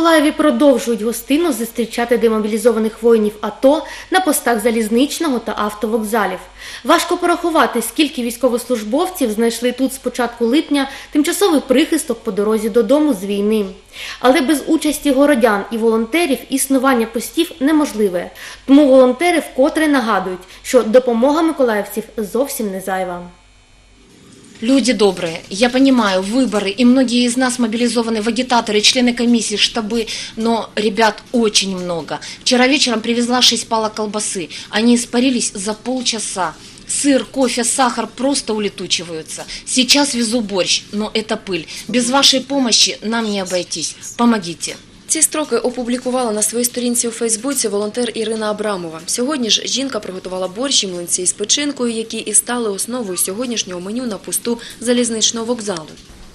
Миколаєві продовжують гостинно зустрічати демобілізованих воїнів АТО на постах залізничного та автовокзалів. Важко порахувати, скільки військовослужбовців знайшли тут з початку липня тимчасовий прихисток по дорозі додому з війни. Але без участі городян і волонтерів існування постів неможливе. Тому волонтери вкотре нагадують, що допомога миколаївців зовсім не зайва. Люди добрые, я понимаю, выборы, и многие из нас мобилизованы в агитаторы, члены комиссии, штабы, но ребят очень много. Вчера вечером привезла 6 палок колбасы, они испарились за полчаса. Сыр, кофе, сахар просто улетучиваются. Сейчас везу борщ, но это пыль. Без вашей помощи нам не обойтись. Помогите. Ці строки опублікувала на своїй сторінці у Фейсбуці волонтер Ірина Абрамова. Сьогодні ж жінка приготувала борщ і млинці з печінкою, які і стали основою сьогоднішнього меню на посту залізничного вокзалу.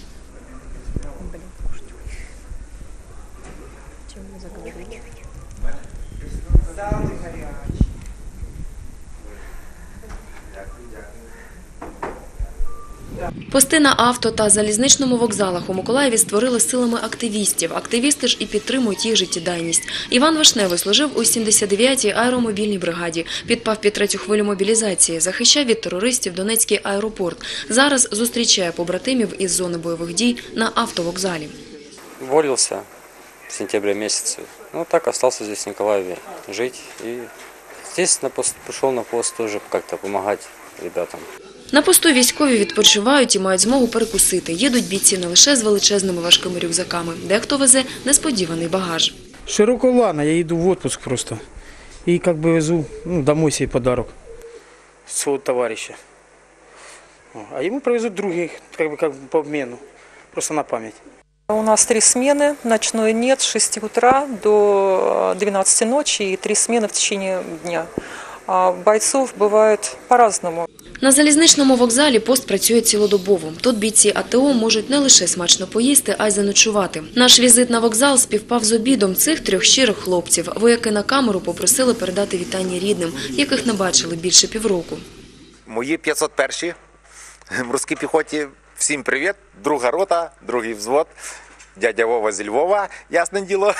Пости на авто та залізничному вокзалах у Миколаєві створили силами активістів. Активісти ж і підтримують їх життєдайність. Іван Вишневий служив у 79-й аеромобільній бригаді. Підпав під третю хвилю мобілізації. Захищав від терористів Донецький аеропорт. Зараз зустрічає побратимів із зони бойових дій на автовокзалі. Уволился в сентябре месяце. Ну так остался здесь в Николаеве жить. И здесь пришел на пост тоже как-то помогать ребятам. На посту військові відпочивають і мають змогу перекусити. Їдуть бійці не лише з величезними важкими рюкзаками. Дехто везе несподіваний багаж. Широколана, я їду в відпуск просто. І везу домой свій подарок свого товариша. А йому привезуть других, по обміну, просто на пам'ять. У нас 3 смены, ночной нет, с 6 утра до 12 ночи и 3 смены в течение дня. А бойцов бывает по-разному. На залізничному вокзалі пост працює цілодобово. Тут бійці АТО можуть не лише смачно поїсти, а й заночувати. Наш візит на вокзал співпав з обідом цих 3 щирих хлопців. Вояки на камеру попросили передати вітання рідним, яких не бачили більше півроку. Мої 501-й морській піхоті. Всім привіт. Друга рота, другий взвод. Дядя Вова зі Львова, ясне діло.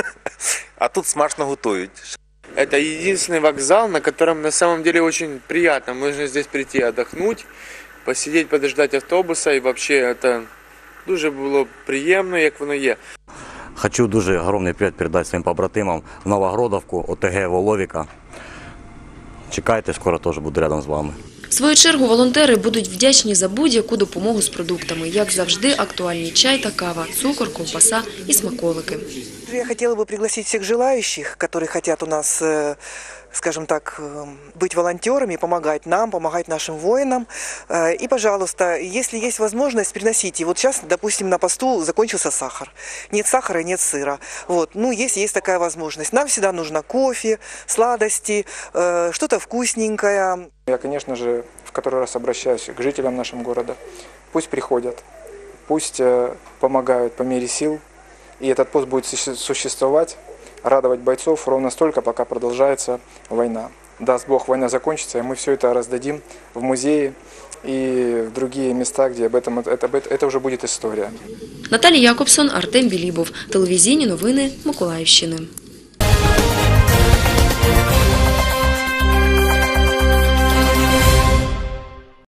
А тут смачно готують. Это единственный вокзал, на котором на самом деле очень приятно. Можно здесь прийти отдохнуть, посидеть, подождать автобуса. И вообще это дуже було приємно, як воно є. Хочу дуже огромний привіт передати своїм побратимам в Новогродовку, ОТГ Воловіка. Чекайте, скоро теж буду рядом з вами. В свою чергу волонтери будуть вдячні за будь-яку допомогу з продуктами. Як завжди, актуальні чай та кава, цукор, ковбаса і смаколики. Я хотела бы пригласить всех желающих, которые хотят у нас, скажем так, быть волонтерами, помогать нам, помогать нашим воинам. И, пожалуйста, если есть возможность, приносите. Вот сейчас, допустим, на посту закончился сахар. Нет сахара, нет сыра. Вот. Ну, есть такая возможность. Нам всегда нужно кофе, сладости, что-то вкусненькое. Я, конечно же, в который раз обращаюсь к жителям нашего города. Пусть приходят, пусть помогают по мере сил. И этот пост будет существовать, радовать бойцов ровно столько, пока продолжается война. Даст Бог, война закончится, и мы все это раздадим в музеи и в другие места, где это уже будет история. Наталія Якобсон, Артем Білібов. Телевізійні новини Миколаївщини.